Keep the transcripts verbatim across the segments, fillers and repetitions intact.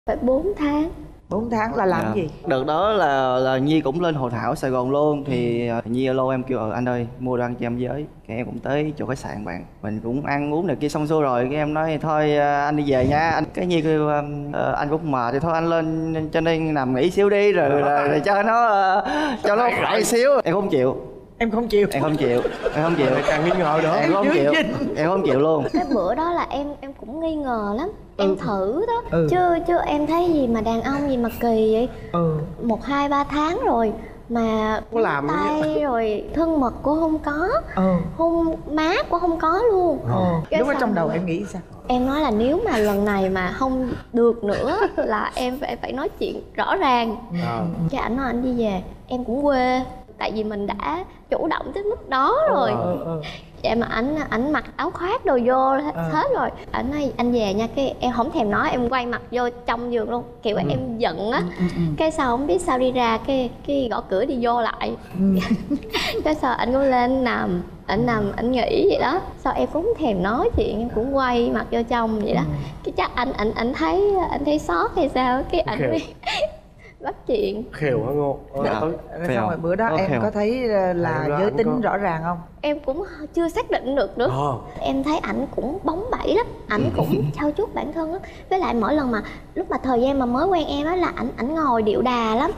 Phải bốn tháng. Bốn tháng là làm Dạ. gì? Đợt đó là là Nhi cũng lên hội thảo Sài Gòn luôn. Thì ừ. Nhi alo em kêu ờ, anh ơi mua đồ ăn cho em với. Cái em cũng tới chỗ khách sạn bạn. Mình cũng ăn uống này kia xong xuôi rồi. Cái em nói thôi anh đi về nha. Anh Cái Nhi kêu ờ, anh cũng mệt thì thôi anh lên cho nên nằm nghỉ xíu đi. Rồi, rồi, rồi, rồi cho nó cho nó khỏe xíu. Em không chịu. Em không chịu. Em không chịu. Em không chịu. Càng nghi ngờ nữa. Em không chịu. Em không chịu luôn. Cái bữa đó là em em cũng nghi ngờ lắm. Em ừ. thử đó. Ừ. Chứ chứ em thấy gì mà đàn ông gì mà kỳ vậy. Ừ. Một hai ba tháng rồi mà có làm tay rồi thân mật cũng không có. Ừ. Hôn má cũng không có luôn. Ừ. Lúc đó trong đầu em nghĩ sao? Em nói là nếu mà lần này mà không được nữa là em phải phải nói chuyện rõ ràng. À. Cái ảnh nói anh đi về. Em cũng quê. Tại vì mình đã chủ động tới mức đó rồi. Ừ, ừ, ừ. Vậy mà ảnh ảnh mặc áo khoác đồ vô hết, ừ. hết rồi. Ảnh nói anh về nha. Cái em không thèm nói, em quay mặt vô trong giường luôn. Kiểu ừ. em giận á. ừ, ừ, ừ. Cái sau không biết sao đi ra. Cái cái gõ cửa đi vô lại. ừ. Cái sau ảnh cũng lên nằm. Ảnh nằm, ảnh nghỉ vậy đó. Sao em cũng không thèm nói chuyện, em cũng quay mặt vô trong vậy đó. ừ. Cái chắc anh ảnh ảnh thấy anh thấy sót hay sao. Cái ảnh okay. bắt chuyện. Khều hả Ngô? Dạ. Xong rồi bữa đó Có em khều. có thấy là Em giới tính có... rõ ràng không? Em cũng chưa xác định được nữa. à. Em thấy ảnh cũng bóng bẩy lắm. Ảnh cũng trau chuốt bản thân lắm. Với lại mỗi lần mà lúc mà thời gian mà mới quen em á là ảnh ảnh ngồi điệu đà lắm.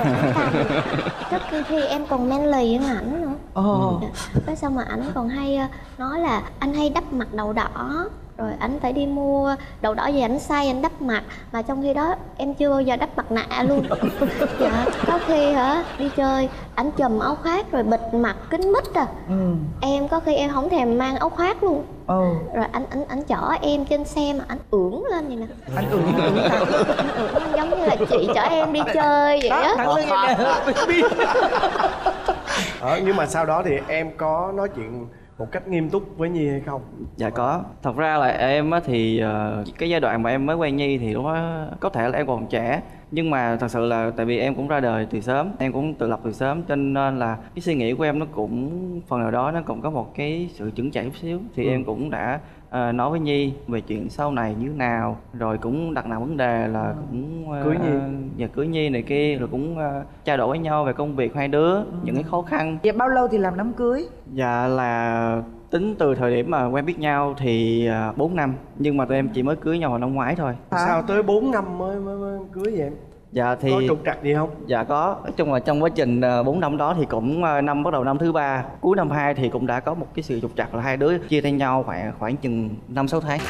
Rất khi khi em còn manly hơn ảnh nữa. Ồ. Cái xong mà ảnh còn hay nói là anh hay đắp mặt đậu đỏ. Rồi ảnh phải đi mua đậu đỏ về ảnh xay anh đắp mặt. Mà trong khi đó em chưa bao giờ đắp mặt nạ luôn. Dạ, có khi hả đi chơi ảnh chùm áo khoác rồi bịt mặt kín mít à. ừ. Em có khi em không thèm mang áo khoác luôn. ừ. Rồi anh anh anh chở em trên xe mà anh ưỡn lên vậy nè. Anh ưỡn ưỡn anh ưỡn lên giống như là chị chở em đi chơi vậy á. Ờ, nhưng mà sau đó thì em có nói chuyện một cách nghiêm túc với Nhi hay không? Dạ có. Thật ra là em á thì uh, cái giai đoạn mà em mới quen Nhi thì lúc đó có thể là em còn trẻ. Nhưng mà thật sự là tại vì em cũng ra đời từ sớm, em cũng tự lập từ sớm, cho nên là cái suy nghĩ của em nó cũng phần nào đó nó cũng có một cái sự chững chạc chút xíu. Thì ừ. em cũng đã uh, nói với Nhi về chuyện sau này như thế nào. Rồi cũng đặt nặng vấn đề là cũng uh, cưới Nhi và cưới Nhi này kia. Rồi cũng uh, trao đổi với nhau về công việc hai đứa, ừ. những cái khó khăn. Vậy bao lâu thì làm đám cưới? Dạ là tính từ thời điểm mà quen biết nhau thì bốn năm. Nhưng mà tụi em chỉ mới cưới nhau vào năm ngoái thôi. à. Sao tới bốn năm mới, mới, mới cưới vậy em? Dạ thì... Có trục trặc gì không? Dạ có. Nói chung là trong quá trình bốn năm đó thì cũng năm bắt đầu năm thứ ba, cuối năm hai thì cũng đã có một cái sự trục trặc là hai đứa chia tay nhau khoảng khoảng chừng năm sáu tháng.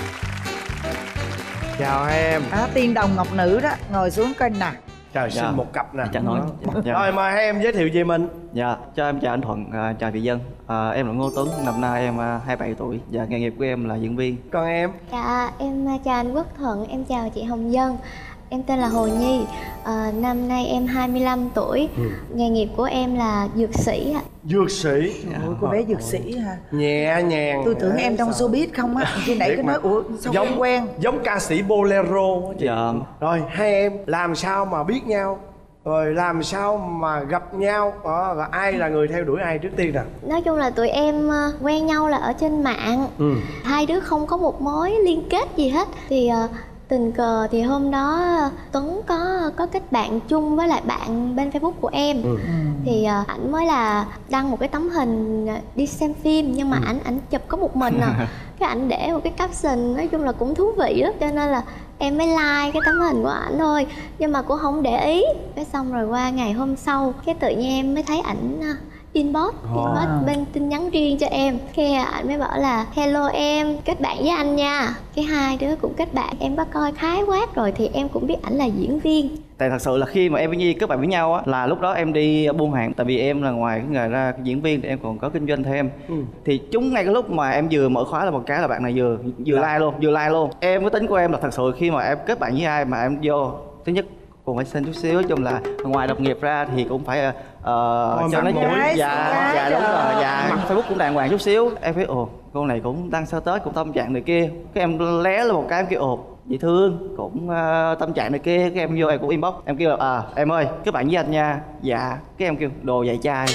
Chào hai em. À, tiên đồng ngọc nữ đó, ngồi xuống coi nè. Trời, dạ. xin một cặp nè. Dạ nói. Dạ. Rồi mời hai em giới thiệu về mình. Dạ, cho em chào anh Thuận, uh, chào chị Dân. uh, Em là Ngô Tuấn, năm nay em uh, hai mươi bảy tuổi. Và nghề nghiệp của em là diễn viên. Còn em? Dạ, em chào anh Quốc Thuận, em chào chị Hồng Dân. Em tên là Hồ Nhi, à, năm nay em hai mươi lăm tuổi. ừ. Nghề nghiệp của em là dược sĩ ạ. Dược sĩ? Dạ. Ủa, cô bé dược sĩ hả? Nhẹ nhàng. Tôi tưởng em trong showbiz không á. Khi nãy cứ nói ủa sao giống, không quen. Giống ca sĩ bolero chị. Dạ. Rồi hai em làm sao mà biết nhau? Rồi làm sao mà gặp nhau? Ờ, và ai là người theo đuổi ai trước tiên nè? Nói chung là tụi em quen nhau là ở trên mạng. ừ. Hai đứa không có một mối liên kết gì hết. Thì uh, tình cờ thì hôm đó Tuấn có có kết bạn chung với lại bạn bên Facebook của em. ừ. Thì uh, ảnh mới là đăng một cái tấm hình đi xem phim. Nhưng mà ảnh ừ. ảnh chụp có một mình à. Cái ảnh để một cái caption nói chung là cũng thú vị lắm. Cho nên là em mới like cái tấm hình của ảnh thôi. Nhưng mà cũng không để ý. Cái xong rồi qua ngày hôm sau cái tự nhiên em mới thấy ảnh inbox, inbox oh. bên tin nhắn riêng cho em. Cái ảnh mới bảo là hello em, kết bạn với anh nha. Cái hai đứa cũng kết bạn. Em có coi khái quát rồi thì em cũng biết ảnh là diễn viên. Tại thật sự là khi mà em với Nhi kết bạn với nhau á là lúc đó em đi buôn hàng. Tại vì em là ngoài cái nghề ra diễn viên thì em còn có kinh doanh thêm. ừ. Thì chúng ngay cái lúc mà em vừa mở khóa là một cái là bạn này vừa vừa like luôn, vừa like luôn. Em cái tính của em là thật sự khi mà em kết bạn với ai mà em vô, thứ nhất cũng phải xin chút xíu, nói chung là ngoài đồng nghiệp ra thì cũng phải uh, cho nó gái, dạ dạ đúng rồi, dạ mặt Facebook cũng đàng hoàng chút xíu. Em thấy ồ cô này cũng đăng status cũng tâm trạng này kia. Cái em lé lên một cái em kêu ồ dễ thương, cũng uh, tâm trạng này kia. Cái em vô em cũng inbox, em kêu là à em ơi các bạn với anh nha. Dạ. Cái em kêu đồ dạy trai.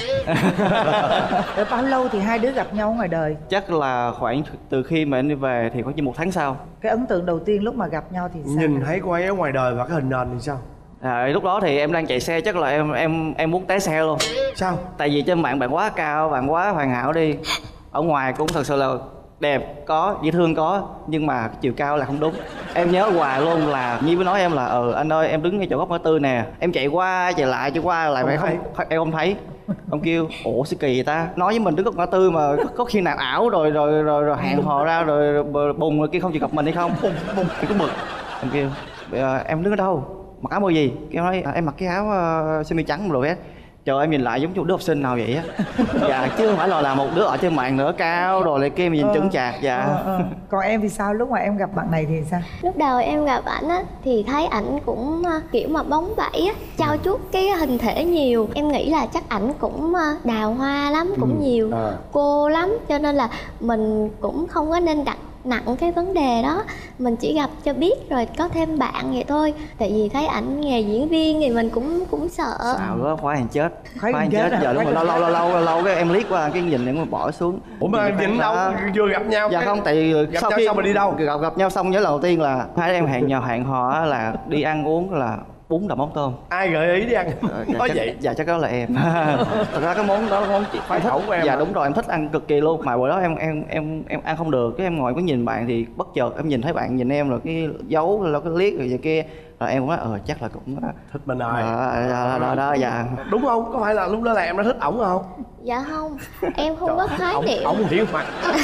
Rồi bao lâu thì hai đứa gặp nhau ngoài đời? Chắc là khoảng từ khi mà em đi về thì khoảng chừng một tháng sau. Cái ấn tượng đầu tiên lúc mà gặp nhau thì sao? Nhìn thấy cô ấy ở ngoài đời và cái hình nền thì sao? À, lúc đó thì em đang chạy xe, chắc là em em em muốn té xe luôn. Sao? Tại vì trên mạng bạn quá cao, bạn quá hoàn hảo đi. Ở ngoài cũng thật sự là đẹp có, dễ thương có, nhưng mà chiều cao là không đúng. Em nhớ hoài luôn là Nhi mới nói em là ừ anh ơi em đứng ngay chỗ góc ngã tư nè, em chạy qua chạy lại chạy qua lại không em không em không thấy. Ông kêu ủa sao kỳ vậy ta, nói với mình đứng góc ngã tư mà có, có khi nào ảo rồi rồi rồi, rồi hẹn hò ra rồi bùng rồi kia không chịu gặp mình hay không. Bùng bùng em cứ bực. Em kêu em đứng ở đâu, mặc áo màu gì? Cái nói à, em mặc cái áo uh, sơ mi trắng rồi vest. Trời em nhìn lại giống như đứa học sinh nào vậy á. Dạ chứ không phải là là một đứa ở trên mạng nữa, cao rồi lại kia mà nhìn ờ, chững chạc. Dạ ờ, ờ. Còn em thì sao, lúc mà em gặp bạn này thì sao? Lúc đầu em gặp ảnh á thì thấy ảnh cũng kiểu mà bóng bẩy á, trau chuốt cái hình thể nhiều. Em nghĩ là chắc ảnh cũng đào hoa lắm, cũng ừ. nhiều à. cô lắm, cho nên là mình cũng không có nên đặt nặng cái vấn đề đó, mình chỉ gặp cho biết rồi có thêm bạn vậy thôi. Tại vì thấy ảnh nghề diễn viên thì mình cũng cũng sợ. Xạo đó, khoái hàng chết. Khoái hàng chết. chết Giờ đúng rồi, lâu lâu lâu lâu lâu cái em liếc qua cái nhìn em bỏ xuống. Ủa mà nhìn đâu vừa gặp nhau? Dạ không, tại vì gặp sau nhau khi xong rồi đi đâu? Gặp gặp nhau xong nhớ lần đầu tiên là hai em hẹn nhau hẹn hò là đi ăn uống là bún đậu mắm tôm. Ai gợi ý đi ăn? Ờ, dạ, nói chắc, vậy. Dạ chắc đó là em. Thật ra cái món đó là món chị khoái khẩu của em. Dạ hả? đúng rồi, em thích ăn cực kỳ luôn. Mà bữa đó em em em em ăn không được, cái em ngồi có nhìn bạn thì bất chợt em nhìn thấy bạn nhìn em rồi cái dấu rồi cái liếc rồi vậy kia, rồi em cũng nói ờ chắc là cũng thích mình rồi. À, đó, đó, đó, dạ. Đúng không? Có phải là lúc đó là em đã thích ổng không? Dạ không, em không có khái niệm. Ổng hiểu mặt.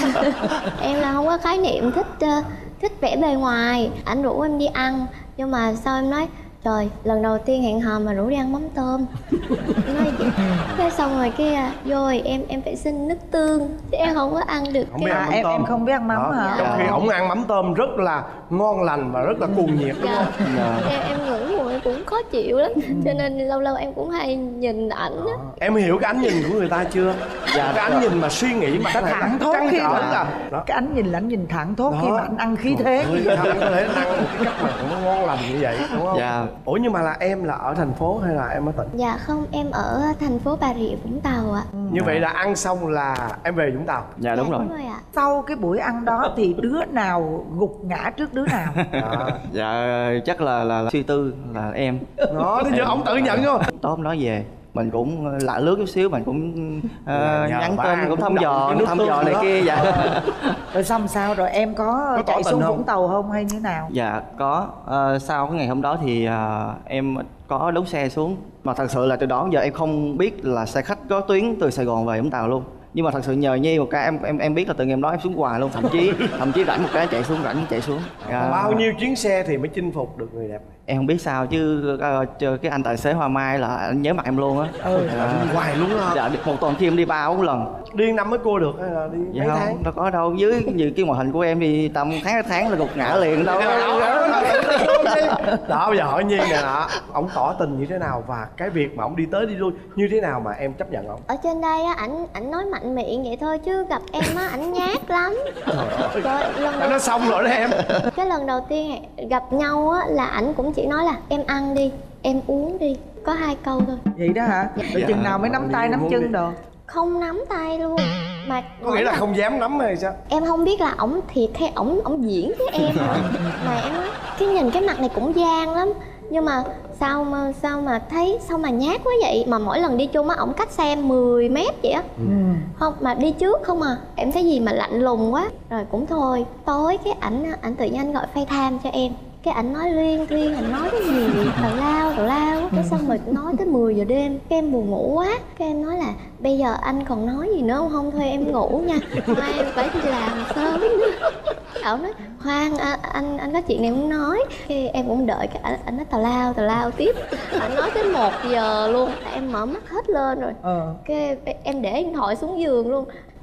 Em là không có khái niệm thích uh, thích vẻ bề ngoài. Ảnh rủ em đi ăn, nhưng mà sau em nói trời, lần đầu tiên hẹn hò mà rủ đi ăn mắm tôm. Nói vậy. Cái xong rồi cái vô rồi em em phải xin nước tương chứ em không có ăn được. Không cái... biết ăn mắm em tôm. em không biết ăn mắm hả? Trong khi ổng ăn mắm tôm rất là ngon lành và rất là cuồng nhiệt đúng dạ. không? Dạ. Em em ngửi mùi cũng khó chịu lắm, cho nên lâu lâu em cũng hay nhìn ảnh á. Em hiểu cái ánh nhìn của người ta chưa? Dạ, cái ánh nhìn mà suy nghĩ mà ta thẳng thốt khi mà là cái ánh nhìn là ánh nhìn thẳng thốt khi mà anh ăn khí thế. Sao anh có thể ăn một cái cách mà nó ngon lành như vậy đúng không? Dạ. Ủa nhưng mà là em là ở thành phố hay là em ở tỉnh? Dạ không, em ở thành phố Bà Rịa Vũng Tàu ạ. Ừ. Như vậy là ăn xong là em về Vũng Tàu? Dạ đúng dạ, rồi. Đúng rồi ạ. Sau cái buổi ăn đó thì đứa nào gục ngã trước đứa nào? À. Dạ chắc là là, là suy tư là em. Đó, thế giờ ông tự nhận không? Tối hôm đó về mình cũng lạ lướt chút xíu, mình cũng uh, nhắn tin cũng thăm dò thăm dò này kia. Dạ. Rồi xong sao rồi em có, có chạy xuống Vũng Tàu không hay như nào? Dạ có. Uh, sau cái ngày hôm đó thì uh, em có đón xe xuống, mà thật sự là từ đó giờ em không biết là xe khách có tuyến từ Sài Gòn về Vũng Tàu luôn. Nhưng mà thật sự nhờ Nhi một cái em em em biết là từ ngày hôm đó em xuống hoài luôn, thậm chí thậm chí rảnh một cái chạy xuống, rảnh chạy xuống. À, bao nhiêu chuyến xe thì mới chinh phục được người đẹp? Em không biết sao chứ uh, cái anh tài xế Hoa Mai là anh nhớ mặt em luôn á. Ừ. À, đi hoài luôn á. Dạ một tuần khi em đi ba bốn lần. Đi năm mới cua được hay là đi Dạ mấy không, tháng? đâu có đâu, dưới như cái ngoại hình của em thì tầm tháng tháng là gục ngã liền đâu. Đó bây giờ hỏi Nhi nè, ổng tỏ tình như thế nào và cái việc mà ổng đi tới đi lui như thế nào mà em chấp nhận ổng? Ở trên đây á, ảnh ảnh nói mạnh miệng vậy thôi chứ gặp em á ảnh nhát lắm. Trời, lần đầu... nó xong rồi đó em. Cái lần đầu tiên gặp nhau á là ảnh cũng chỉ nói là em ăn đi, em uống đi, có hai câu thôi. Vậy đó hả? Rồi dạ. chừng nào mới nắm tay nắm chân đồ? Không nắm tay luôn. Mà có nghĩa là, là không dám nắm hay sao? Em không biết là ổng thiệt hay ổng ổng diễn với em nữa. Mà em nói cái nhìn cái mặt này cũng gian lắm, nhưng mà sao mà sao mà thấy sao mà nhát quá vậy, mà mỗi lần đi chung á ổng cách xa em mười mét vậy á. Ừ. Không mà đi trước không à, em thấy gì mà lạnh lùng quá rồi cũng thôi. Tối cái ảnh ảnh tự nhiên anh gọi FaceTime cho em, cái ảnh nói liên thuyên, ảnh nói cái gì tào lao tào lao, cái xong rồi nói tới mười giờ đêm, cái em buồn ngủ quá, cái em nói là bây giờ anh còn nói gì nữa không, không thôi em ngủ nha, mai em phải đi làm sớm nữa. Ổng nói khoan à, anh anh có chuyện này muốn nói, cái em cũng đợi cái ảnh, ảnh nói tào lao tào lao tiếp, ảnh nói tới một giờ luôn, em mở mắt hết lên rồi. Ờ. Cái em để điện thoại xuống giường luôn,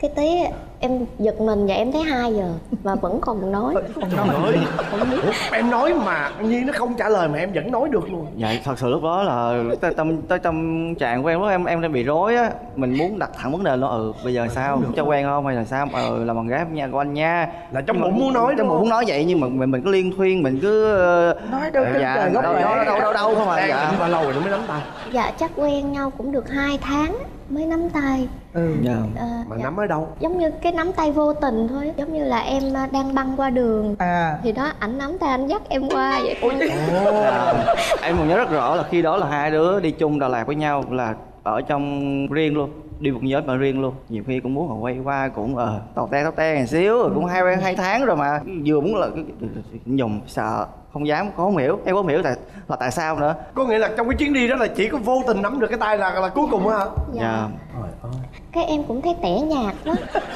cái tí em giật mình và em thấy hai giờ mà vẫn còn nói. Trời ơi, ủa, em nói mà Nhi nó không trả lời mà em vẫn nói được luôn. Dạ thật sự lúc đó là tới tâm tới tâm trạng của em lúc em em đang bị rối á, mình muốn đặt thẳng vấn đề nó ừ bây giờ sao cho quen không hay là sao, ừ là bạn gái nha của anh nha, là trong bụng muốn nói, trong bụng muốn nói vậy nhưng mà mình mình cứ liên thuyên mình cứ nói đâu dạ, trời gốc đâu, đâu đâu đâu đâu không à. Dạ bao lâu rồi nó mới nắm tay? Dạ chắc quen nhau cũng được hai tháng mới nắm tay. Ừ. Dạ. À, Mà dạ. nắm ở đâu? Giống như cái nắm tay vô tình thôi, giống như là em đang băng qua đường à thì đó ảnh nắm tay anh dắt em qua vậy thôi. Dạ. Em còn nhớ rất rõ là khi đó là hai đứa đi chung Đà Lạt với nhau, là ở trong riêng luôn, đi một nhóm mà riêng luôn, nhiều khi cũng muốn là quay qua cũng ờ tò te tò te một xíu rồi, cũng hai hai tháng rồi mà vừa muốn là nhùng sợ không dám, có không hiểu em có không hiểu tại là tại sao nữa. Có nghĩa là trong cái chuyến đi đó là chỉ có vô tình nắm được cái tay là là cuối cùng hả? Dạ. Dạ. Trời ơi. Cái em cũng thấy tẻ nhạt đó.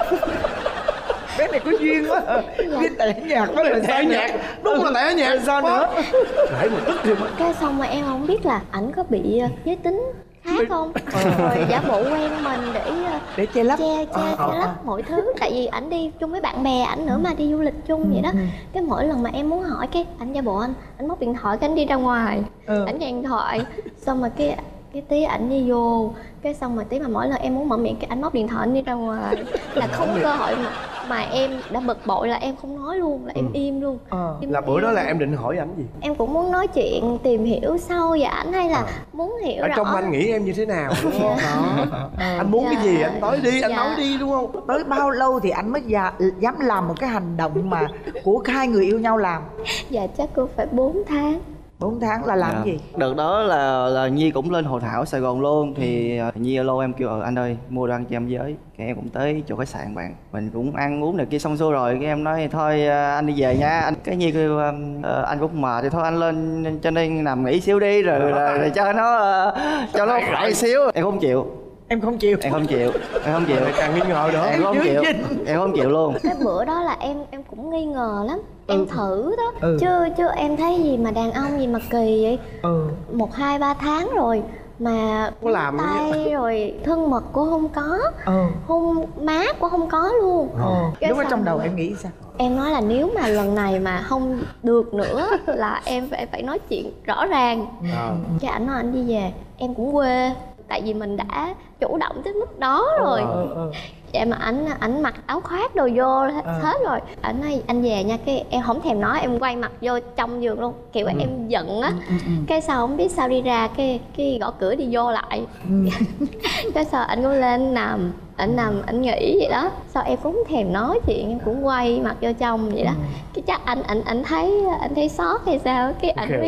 bé này có duyên quá à. Biết tẻ nhạc quá là Tẻ nhạt, đúng là tẻ nhạt sao nữa. Để mà tức thì mà. Cái xong mà em không biết là ảnh có bị giới tính khác không, rồi giả bộ quen mình để để che lấp che che à, che à, lấp à. mọi thứ, tại vì ảnh đi chung với bạn bè ảnh nữa mà, đi du lịch chung vậy đó. Cái mỗi lần mà em muốn hỏi cái ảnh giả bộ anh ảnh móc điện thoại cái anh đi ra ngoài, ừ. ảnh nghe điện thoại xong mà cái cái tí ảnh đi vô, cái xong rồi tí mà mỗi lần em muốn mở miệng cái ảnh móc điện thoại anh đi ra ngoài, là không có cơ hội mà mà em đã bực bội là em không nói luôn, là em ừ. im luôn. ờ. Im Là bữa im đó là luôn. em định hỏi ảnh gì? Em cũng muốn nói chuyện tìm hiểu sâu về ảnh, hay là À. muốn hiểu Ở rõ trong anh nghĩ em như thế nào đúng không? Đó. Anh muốn cái Dạ. gì anh nói đi, anh Dạ. nói đi đúng không? Tới bao lâu thì anh mới già, dám làm một cái hành động mà của hai người yêu nhau làm? Dạ chắc cũng phải bốn tháng. Bốn tháng là làm Dạ. gì? Đợt đó là là Nhi cũng lên hội thảo Sài Gòn luôn, thì uh, Nhi alo em kêu ờ anh ơi mua đồ ăn cho em với, cái em cũng tới chỗ khách sạn bạn, mình cũng ăn uống này kia xong xuôi rồi, cái em nói thôi uh, anh đi về nha anh, cái Nhi kêu uh, uh, anh cũng mệt thì thôi anh lên cho nên nằm nghỉ xíu đi rồi, rồi, rồi cho nó uh, cho nó khỏe xíu. Em không chịu, Em không chịu. em không chịu, em không chịu, Càng nghi ngờ nữa. em không chịu, em không chịu luôn. Cái bữa đó là em em cũng nghi ngờ lắm, em Ừ. thử đó. Ừ. chứ chứ em thấy gì mà đàn ông gì mà kỳ vậy, ừ. một hai ba tháng rồi mà Có làm tay rồi thân mật cũng không có, ừ. hôn má cũng không có luôn. ờ. Cái Lúc đó xong trong đầu rồi em nghĩ sao? em nói là nếu mà lần này mà không được nữa là em phải phải nói chuyện rõ ràng. À. Cái ảnh nói anh đi về, em cũng quê, tại vì mình đã chủ động tới mức đó rồi. ừ, ừ. Vậy mà ảnh ảnh mặc áo khoác đồ vô hết À. rồi, ảnh nói anh về nha, cái em không thèm nói, em quay mặt vô trong giường luôn, kiểu Ừ. em giận á. Ừ, ừ. Cái sau không biết sao đi ra, cái cái gõ cửa đi vô lại. Ừ. Cái sau ảnh cũng lên nằm, ảnh nằm ảnh nghỉ vậy đó, sao em cũng không thèm nói chuyện, em cũng quay mặt vô trong vậy đó. Cái chắc anh ảnh ảnh thấy anh thấy sót hay sao, cái ảnh Ok. mới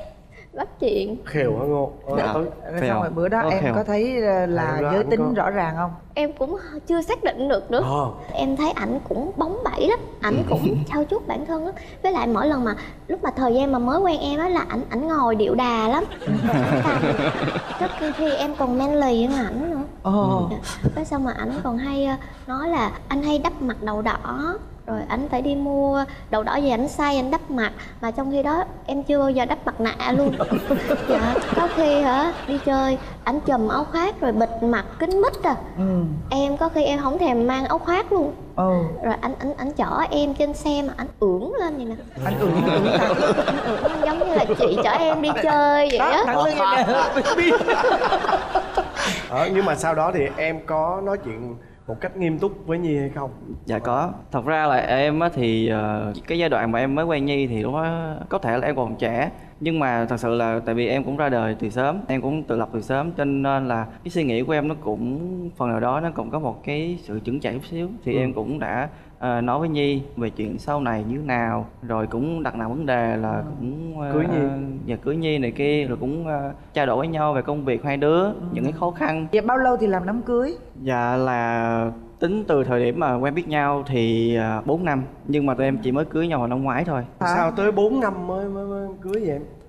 bắt chuyện. Khều hả Ngô? Ờ, Dạ. tôi- Rồi Phải xong không? rồi bữa đó Ok em không? có thấy là Thật ra giới anh tính có- rõ ràng không? Em cũng chưa xác định được nữa. Ờ. Em thấy ảnh cũng bóng bẩy lắm, ảnh Ừ. cũng trau chuốt bản thân lắm. Với lại mỗi lần mà lúc mà thời gian mà mới quen em á là ảnh ảnh ngồi điệu đà lắm. Trước khi khi em còn manly hơn ảnh nữa. Ồ. Dạ. Cái xong mà ảnh còn hay ờ, nói là anh hay đắp mặt đậu đỏ, rồi ảnh phải đi mua đậu đỏ về ảnh xay ảnh đắp mặt, mà trong khi đó em chưa bao giờ đắp mặt nạ luôn. Dạ, có khi hả đi chơi ảnh chùm áo khoác rồi bịt mặt kín mít à, Ừ. em có khi em không thèm mang áo khoác luôn. Ừ. Rồi anh anh anh chở em trên xe mà anh ưỡn lên vậy nè, Anh ưỡn ưỡn ta. anh ưỡn lên giống như là chị chở em đi chơi vậy á. Thẳng lưng vậy nè. Ờ, nhưng mà sau đó thì em có nói chuyện một cách nghiêm túc với Nhi hay không? Dạ có. Thật ra là em á thì uh, cái giai đoạn mà em mới quen Nhi thì lúc đó có thể là em còn trẻ, nhưng mà thật sự là tại vì em cũng ra đời từ sớm, em cũng tự lập từ sớm, cho nên là cái suy nghĩ của em nó cũng phần nào đó nó cũng có một cái sự chững chạc chút xíu, thì Ừ. em cũng đã uh, nói với Nhi về chuyện sau này như thế nào, rồi cũng đặt nặng vấn đề là cũng uh, Cưới Nhi. và cưới Nhi này kia, rồi cũng uh, trao đổi với nhau về công việc hai đứa, những cái khó khăn. Vậy bao lâu thì làm đám cưới? Dạ là tính từ thời điểm mà quen biết nhau thì à, bốn năm, nhưng mà tụi em chỉ mới cưới nhau vào năm ngoái thôi. Hả? Sao tới bốn năm mới, mới, mới cưới vậy em?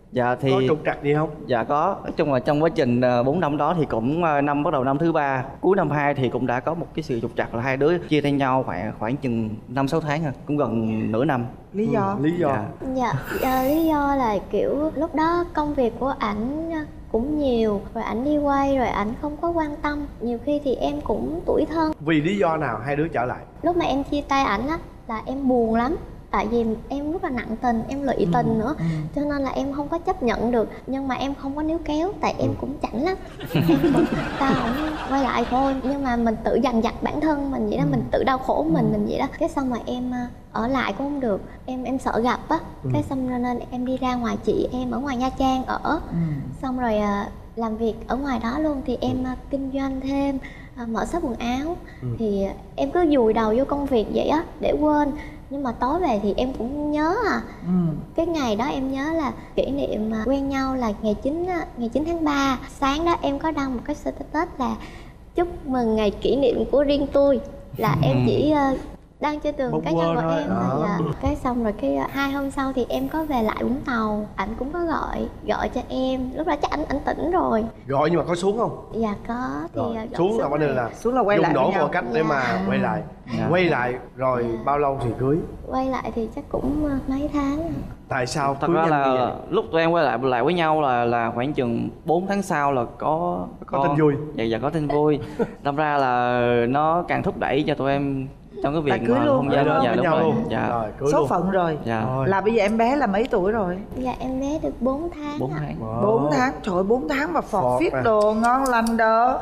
Dạ thì có trục trặc gì không? Dạ có, nói chung là trong quá trình bốn năm đó thì cũng năm bắt đầu năm thứ ba, cuối năm hai thì cũng đã có một cái sự trục trặc là hai đứa chia tay nhau khoảng khoảng chừng năm sáu tháng rồi, cũng gần nửa năm. Lý do? Ừ, lý do. Dạ. Dạ, ờ, lý do là kiểu lúc đó công việc của ảnh cũng nhiều, rồi ảnh đi quay rồi ảnh không có quan tâm. Nhiều khi thì em cũng tủi thân. Vì lý do nào hai đứa trở lại? Lúc mà em chia tay ảnh á là em buồn lắm. Tại vì em rất là nặng tình, em lụy tình ừ, nữa ừ. Cho nên là em không có chấp nhận được. Nhưng mà em không có níu kéo, tại em cũng chảnh lắm. Em cũng, tao không quay lại thôi. Nhưng mà mình tự dằn vặt bản thân mình vậy đó, ừ. mình tự đau khổ mình ừ. mình vậy đó. Cái xong mà em ở lại cũng không được. Em em sợ gặp á, ừ. cái xong nên em đi ra ngoài chị em ở ngoài Nha Trang ở ừ. Xong rồi làm việc ở ngoài đó luôn. Thì em ừ. kinh doanh thêm, mở shop quần áo ừ. Thì em cứ vùi đầu vô công việc vậy á để quên. Nhưng mà tối về thì em cũng nhớ à ừ. Cái ngày đó em nhớ là kỷ niệm quen nhau là ngày chín ngày chín tháng ba. Sáng đó em có đăng một cái status là chúc mừng ngày kỷ niệm của riêng tôi. Là ừ. em chỉ uh, đăng trên tường cá nhân của em thôi. Dạ. Cái xong rồi cái uh, hai hôm sau thì em có về lại Vũng Tàu. Ảnh cũng có gọi gọi cho em. Lúc đó chắc ảnh ảnh tỉnh rồi. Gọi nhưng mà có xuống không? Dạ có. Thì rồi. Uh, xuống là có nên là xuống là quay lại dùng đổ mọi cách để dạ. mà quay lại dạ. Quay lại rồi dạ. bao lâu thì cưới? Quay lại thì chắc cũng uh, mấy tháng. Tại sao? Thật ra là lúc tụi em quay lại lại với nhau là là khoảng chừng bốn tháng sau là có có, có tin vui. Dạ dạ có tin vui. Đâm ra là nó càng thúc đẩy cho tụi em trong cái việc cưới mà luôn, không gia dạ, dạ, đúng rồi. Luôn. Dạ. Rồi, cưới số luôn. phận rồi. Dạ. Rồi. Là bây giờ em bé là mấy tuổi rồi? Dạ em bé được bốn tháng. bốn tháng. Wow. bốn tháng, trời ơi, bốn tháng mà phọt Phọt phiết à. đồ ngon lành đó.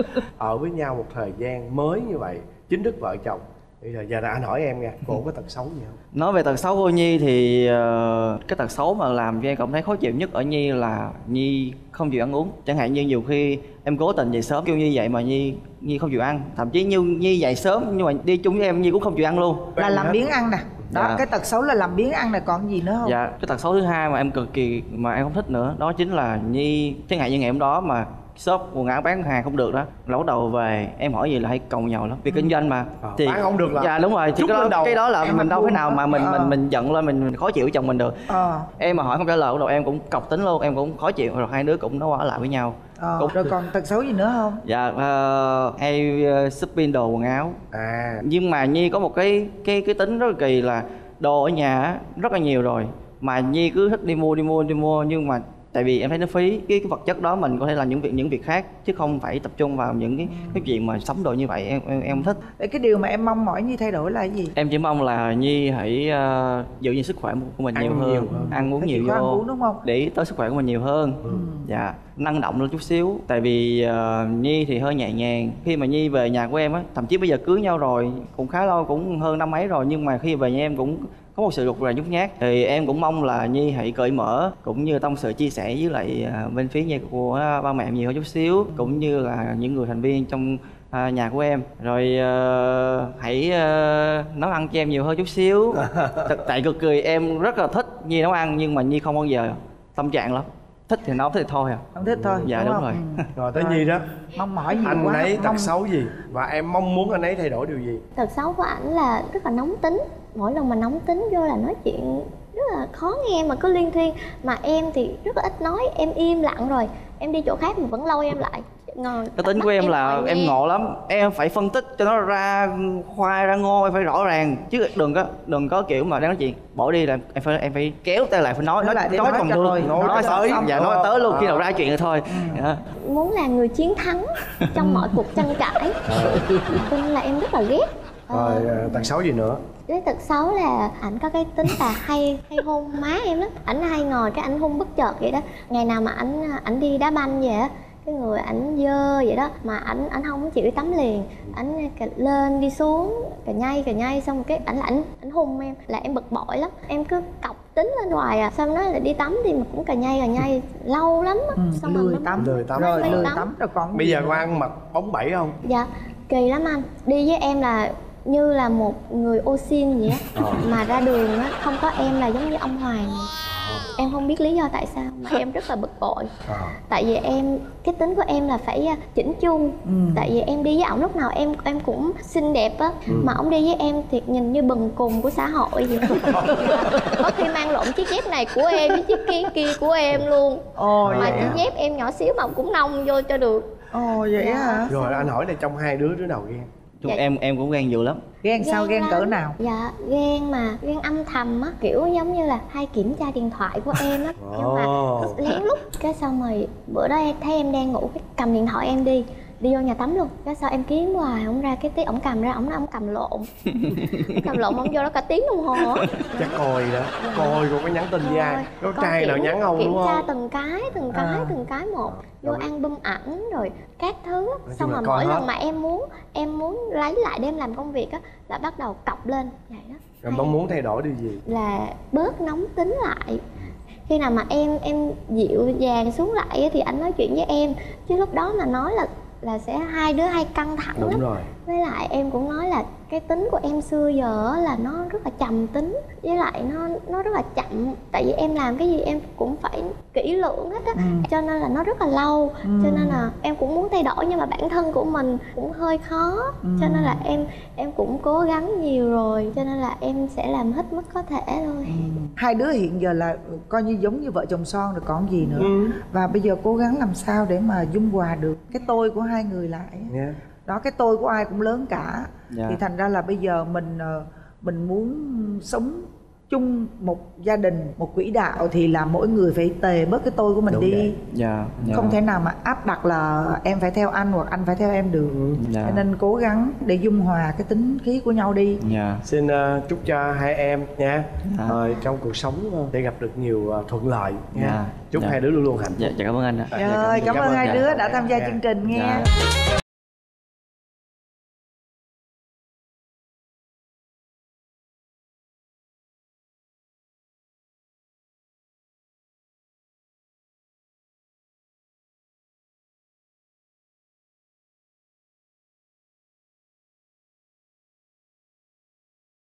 Ở với nhau một thời gian mới như vậy, chính thức vợ chồng. Bây giờ giờ là anh hỏi em nha, cô có tật xấu gì không? Nói về tật xấu của Nhi thì uh, cái tật xấu mà làm cho em cảm thấy khó chịu nhất ở Nhi là Nhi không chịu ăn uống. Chẳng hạn như nhiều khi em cố tình dậy sớm kêu Nhi dậy mà Nhi Nhi không chịu ăn. Thậm chí như Nhi dậy sớm nhưng mà đi chung với em Nhi cũng không chịu ăn luôn. Là làm biếng ăn nè. Đó, dạ. Cái tật xấu là làm biếng ăn này, còn gì nữa không? Dạ, cái tật xấu thứ hai mà em cực kỳ mà em không thích nữa đó chính là Nhi, chẳng hạn như ngày hôm đó mà shop quần áo bán hàng không được đó, là bắt đầu về em hỏi gì là hay càu nhàu lắm, vì kinh doanh mà à, thì bán không được là dạ đúng rồi, thì cái đó, cái đó là em mình đâu thể nào mà mình à. mình mình giận lên mình, mình khó chịu chồng mình được à. Em mà hỏi không trả lời bắt đầu em cũng cọc tính luôn, em cũng khó chịu, rồi hai đứa cũng nó ở lại với nhau. À, cũng... Rồi còn tật xấu gì nữa không? Dạ uh, hay uh, shopping đồ quần áo à. Nhưng mà Nhi có một cái cái cái tính rất là kỳ là đồ ở nhà rất là nhiều rồi mà Nhi cứ thích đi mua đi mua đi mua nhưng mà tại vì em thấy nó phí cái, cái vật chất đó, mình có thể làm những việc những việc khác chứ không phải tập trung vào những cái ừ. cái chuyện mà sắm đồ như vậy. Em em, em không thích. Cái điều mà em mong mỏi Nhi thay đổi là cái gì? Em chỉ mong là Nhi hãy uh, giữ gìn sức khỏe của mình ăn nhiều hơn, nhiều hơn. ăn uống nhiều vô, ăn uống đúng không? Để tới sức khỏe của mình nhiều hơn. Ừ. Dạ, năng động lên chút xíu. Tại vì uh, Nhi thì hơi nhẹ nhàng. Khi mà Nhi về nhà của em á, thậm chí bây giờ cưới nhau rồi cũng khá lâu, cũng hơn năm mấy rồi, nhưng mà khi về nhà em cũng có một sự rụt rè nhút nhát, thì em cũng mong là Nhi hãy cởi mở cũng như tâm sự chia sẻ với lại uh, bên phía nhà của ba mẹ em nhiều hơn chút xíu, cũng như là những người thành viên trong uh, nhà của em, rồi uh, hãy uh, nấu ăn cho em nhiều hơn chút xíu. Tại cực kỳ em rất là thích Nhi nấu ăn nhưng mà Nhi không bao giờ tâm trạng lắm, thích thì nấu, thích thì thôi à. Không thích thôi. Dạ đúng, đúng rồi. Ừ. Rồi tới Nhi đó, mong mỏi gì anh quá. ấy tật mong... xấu gì và em mong muốn anh ấy thay đổi điều gì? Tật xấu của ảnh là rất là nóng tính. Mỗi lần mà nóng tính vô là nói chuyện rất là khó nghe mà cứ liên thuyên. Mà em thì rất là ít nói, em im lặng rồi em đi chỗ khác mà vẫn lâu em lại ngồi. Cái tính của em, em là em ngộ lắm, em phải phân tích cho nó ra khoai ra ngô, em phải rõ ràng chứ đừng có đừng có kiểu mà đang nói chuyện bỏ đi là em phải em phải kéo tay lại, phải nói nói lại nói còn rồi nói, nói tới dạ nói tới luôn, khi nào ra chuyện rồi thôi. Ừ. Dạ. Muốn là người chiến thắng trong mọi cuộc tranh cãi, cho nên là em rất là ghét. Rồi ờ, tật xấu gì nữa? Cái tật xấu là ảnh có cái tính là hay hay hôn má em lắm. Ảnh hay ngồi cái ảnh hôn bất chợt vậy đó. Ngày nào mà ảnh ảnh đi đá banh về á, cái người ảnh dơ vậy đó mà ảnh ảnh không chịu đi tắm liền, ảnh lên đi xuống cà nhây cà nhây xong cái ảnh ảnh ảnh hôn em là em bực bội lắm, em cứ cọc tính lên hoài à. Xong nói là đi tắm thì mà cũng cà nhây cà nhây lâu lắm á. Ừ, xong lười rồi tắm lười tắm rồi lười tắm. tắm rồi còn bây giờ có ăn mặc bóng bẩy không? Dạ kỳ lắm anh, đi với em là như là một người ô xin vậy á, mà ra đường á không có em là giống như ông Hoàng. em không biết lý do tại sao mà em rất là bực bội. à. Tại vì em, cái tính của em là phải chỉnh chu. ừ. Tại vì em đi với ổng lúc nào em em cũng xinh đẹp á. ừ. Mà ổng đi với em thì nhìn như bần cùng của xã hội vậy. Có khi mang lộn chiếc dép này của em với chiếc kia kia của em luôn. Ồ, mà chiếc dép em nhỏ xíu mà cũng nông vô cho được. Ồ vậy dạ. hả? Rồi anh hỏi là trong hai đứa đứa nào ghen? Chung dạ. em em cũng ghen dữ lắm. Ghen sao? Ghen cỡ nào? Dạ ghen mà ghen âm thầm á, kiểu giống như là hay kiểm tra điện thoại của em á. Nhưng mà lén lút. Cái xong rồi bữa đó em thấy em đang ngủ, cái cầm điện thoại em đi đi vô nhà tắm luôn. Cái sao em kiếm hoài không ra, cái tí ổng cầm ra, ổng nói ổng cầm lộn. Cầm lộn ổng vô đó cả tiếng đồng hồ á. Chắc coi đó, dạ. coi cô có nhắn tin với ai, có trai nào nhắn không kiểm đúng không? tra từng cái từng cái à. từng cái một, vô rồi. Album ảnh rồi các thứ. Xong rồi mỗi hết. lần mà em muốn em muốn lấy lại để em làm công việc á là bắt đầu cọc lên vậy đó. Rồi mong muốn thay đổi điều gì? Là bớt nóng tính lại. Khi nào mà em em dịu dàng xuống lại á, thì anh nói chuyện với em, chứ lúc đó mà nói là là sẽ hai đứa hay căng thẳng đúng lắm. Rồi. Với lại em cũng nói là cái tính của em xưa giờ là nó rất là trầm tính, với lại nó nó rất là chậm. Tại vì em làm cái gì em cũng phải kỹ lưỡng hết á. ừ. Cho nên là nó rất là lâu. ừ. Cho nên là em cũng muốn thay đổi, nhưng mà bản thân của mình cũng hơi khó. ừ. Cho nên là em em cũng cố gắng nhiều rồi, cho nên là em sẽ làm hết mức có thể thôi. ừ. Hai đứa hiện giờ là coi như giống như vợ chồng son rồi còn gì nữa. ừ. Và bây giờ cố gắng làm sao để mà dung hòa được cái tôi của hai người lại. yeah. Đó, cái tôi của ai cũng lớn cả. dạ. Thì thành ra là bây giờ mình mình muốn sống chung một gia đình, một quỹ đạo thì là mỗi người phải tề bớt cái tôi của mình. Đúng đi. dạ. dạ. Không thể nào mà áp đặt là em phải theo anh hoặc anh phải theo em được. dạ. Cho nên cố gắng để dung hòa cái tính khí của nhau đi. dạ. Xin uh, chúc cho hai em nha. dạ. Rồi trong cuộc sống để gặp được nhiều uh, thuận lợi nha. dạ. Chúc dạ. hai đứa luôn luôn hạnh phúc. dạ, dạ cảm ơn anh ạ. Rồi, cảm, cảm ơn hai đứa đã tham gia dạ. chương trình nghe. dạ.